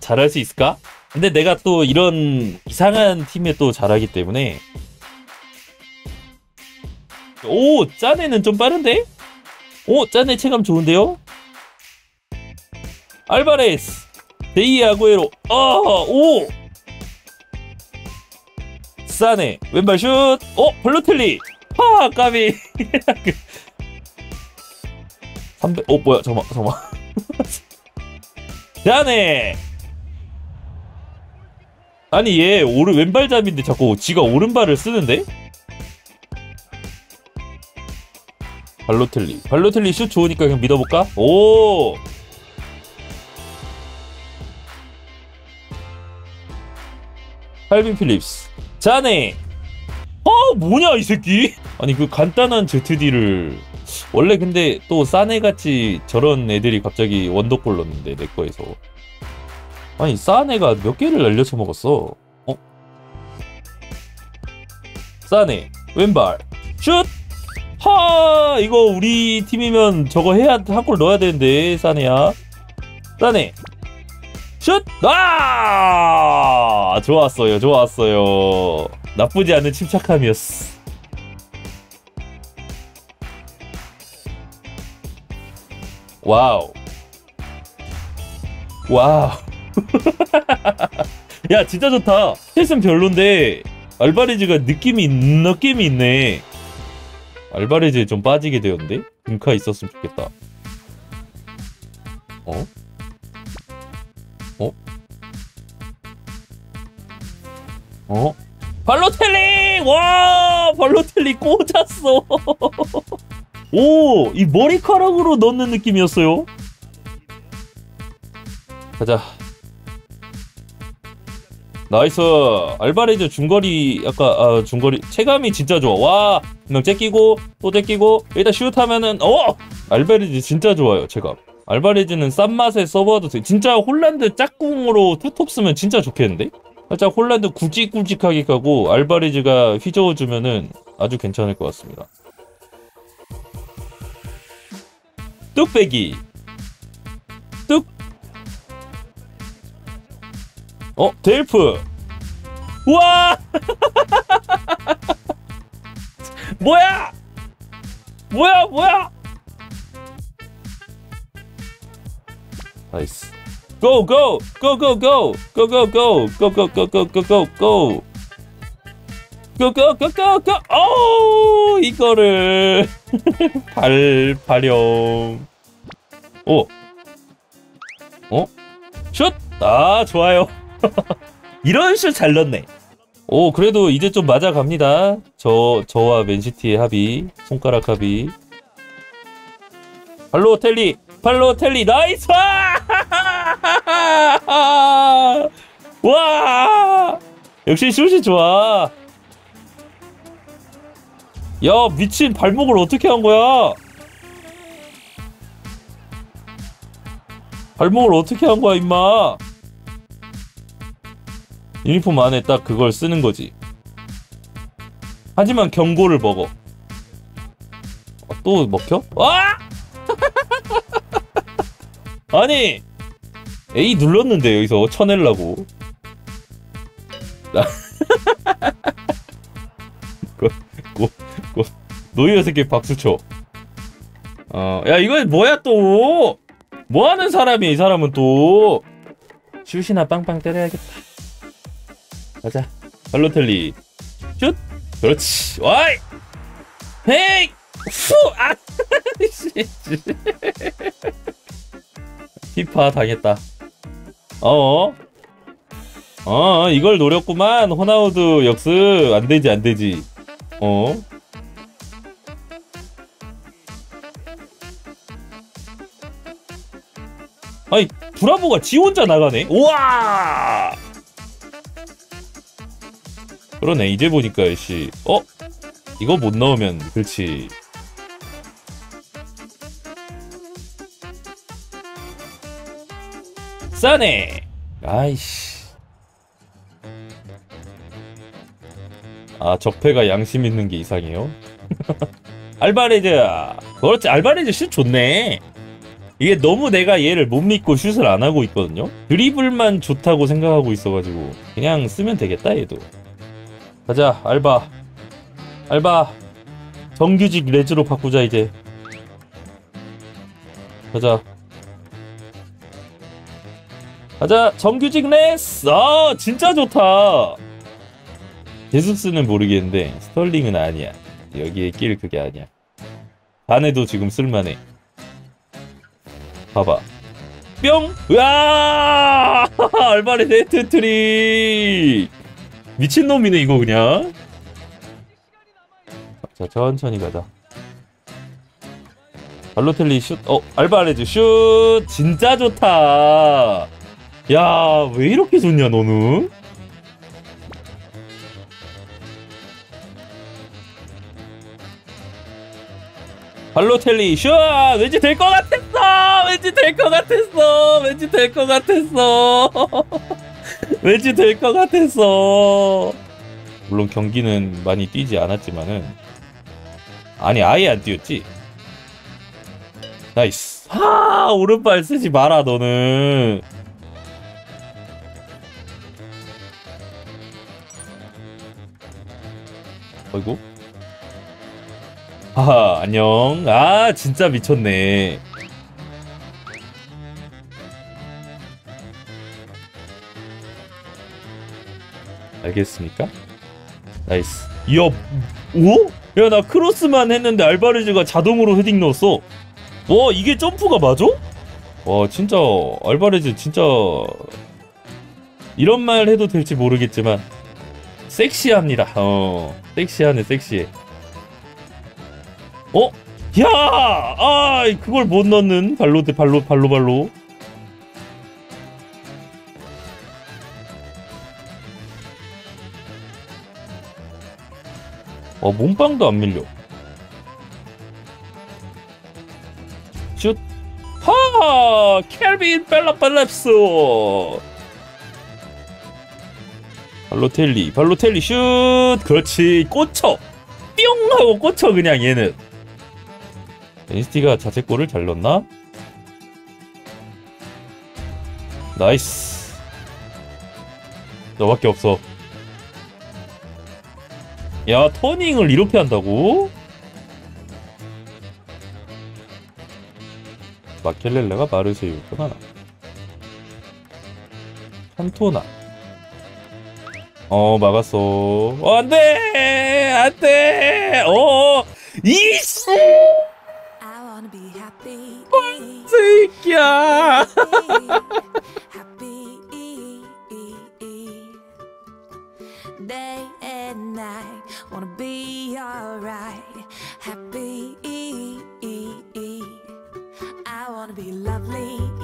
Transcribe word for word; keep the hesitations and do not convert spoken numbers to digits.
잘할 수 있을까? 근데 내가 또 이런 이상한 팀에 또 잘하기 때문에. 오, 짜네는 좀 빠른데? 오, 짜네 체감 좋은데요? 알바레스, 데이 아구에로, 어, 오! 싸네, 왼발 슛! 어, 발로텔리! 하, 까비! 삼백, 어, 뭐야, 잠깐만, 잠깐만. 짜네! 아니, 얘, 오른, 왼발잡인데 자꾸 지가 오른발을 쓰는데? 발로텔리. 발로텔리 슛 좋으니까 그냥 믿어볼까? 오! 칼빈 필립스. 자네! 어, 뭐냐, 이 새끼? 아니, 그 간단한 제트디를. 원래 근데 또 싸네같이 저런 애들이 갑자기 원더골 넣었는데, 내 거에서. 아니, 싸네가 몇 개를 날려쳐 먹었어. 어? 싸네. 왼발. 슛! 하, 이거 우리 팀이면 저거 해야, 한 골 넣어야 되는데, 싸네야. 싸네. 슛! 아! 좋았어요, 좋았어요. 나쁘지 않은 침착함이었어. 와우. 와우. 야, 진짜 좋다. 셋은 별론데, 알바레즈가 느낌이, 느낌이 있네. 알바레즈에 좀 빠지게 되었는데? 금카 있었으면 좋겠다. 어? 어? 어? 발로텔리! 와! 발로텔리 꽂았어! 오! 이 머리카락으로 넣는 느낌이었어요. 가자. 나이스. 알바레즈 중거리, 아까, 아, 중거리. 체감이 진짜 좋아. 와! 그냥 째끼고, 또 째끼고, 일단 슛하면은, 어! 알바레즈 진짜 좋아요, 체감. 알바레즈는 싼 맛에 써봐도 돼. 진짜 홀란드 짝꿍으로 투톱 쓰면 진짜 좋겠는데? 살짝 홀란드 굵직굵직하게 가고, 알바레즈가 휘저어주면은 아주 괜찮을 것 같습니다. 뚝배기. 뚝. 어, 델프. 우와! 뭐야! 뭐야, 뭐야! 나이스. 고, 고! 고, 고, 고! 고, 고, 고! 고, 고, 고, 고, 고, 고, 고! 고, 고, 고, 고, 고! 오! 이거를. 발, 발용. 오! 어? 슛! 아, 좋아요. 이런 슛 잘 넣네. 오, 그래도 이제 좀 맞아갑니다. 저, 저와 맨시티의 합의. 손가락 합의. 발로텔리! 발로텔리! 나이스! 와! 역시 슛이 좋아. 야, 미친 발목을 어떻게 한 거야? 발목을 어떻게 한 거야, 임마? 유니폼 안에 딱 그걸 쓰는 거지. 하지만 경고를 먹어. 아, 또 먹혀? 와! 아니! A 눌렀는데 여기서 쳐내려고. 노이어 새끼 박수쳐. 어, 야, 이건 뭐야 또? 뭐하는 사람이야, 이 사람은 또. 슛이나 빵빵 때려야겠다. 가자. 발로텔리 슛. 그렇지. 와이. 헤이. 후. 아. 피파 당했다. 어. 어, 이걸 노렸구만. 호나우두 역습. 안되지, 안되지. 어. 아니, 브라보가 지 혼자 나가네? 우와! 그러네, 이제 보니까, 씨. 어? 이거 못 넣으면, 그렇지. 싸네! 아이씨. 아, 적폐가 양심 있는 게 이상해요? 알바레즈! 그렇지, 알바레즈 슛 좋네. 이게 너무 내가 얘를 못 믿고 슛을 안 하고 있거든요. 드리블만 좋다고 생각하고 있어가지고 그냥 쓰면 되겠다 얘도. 가자 알바 알바 정규직 레즈로 바꾸자 이제. 가자 가자 정규직 레스. 아 진짜 좋다. 제수스는 모르겠는데 스털링은 아니야. 여기에 낄 그게 아니야. 반에도 지금 쓸만해. 봐봐 뿅! 으아! 알바레 헤트트릭. 미친놈이네 이거 그냥. 자 천천히 가자. 발로텔리 슛. 어 알바레즈 슛. 진짜 좋다. 야 왜 이렇게 좋냐 너는. 발로텔리 슛. 왠지 될 것 같았어. 왠지 될 것 같았어. 왠지 될 것 같았어. 왠지 될 것 같았어. 물론 경기는 많이 뛰지 않았지만은. 아니 아예 안 뛰었지. 나이스. 하 오른발 쓰지 마라 너는. 어이구. 하하 안녕. 아 진짜 미쳤네. 알겠습니까? 나이스. 이야 오? 야 나 크로스만 했는데 알바레즈가 자동으로 헤딩 넣었어. 와 이게 점프가 맞아? 와 진짜 알바레즈 진짜 이런 말 해도 될지 모르겠지만 섹시합니다. 어 섹시하네 섹시해. 어? 야! 아 그걸 못 넣는 발로 발로 발로 발로. 어 몸빵도 안 밀려. 슛. 하! 켈빈 벨라발랩스. 발로텔리 발로텔리 슛. 그렇지 꽂혀. 뿅 하고 꽂혀 그냥 얘는. 엔시티가 자책골을 잘 넣었나? 나이스. 너밖에 없어. 야 터닝을 이렇게 한다고? 마켈렐레가 마르세유구나. 칸토나. 어 막았어. 어, 안돼 안돼. 어 이씨 새끼야. Day and night, wanna be alright. Happy, I wanna be lovely.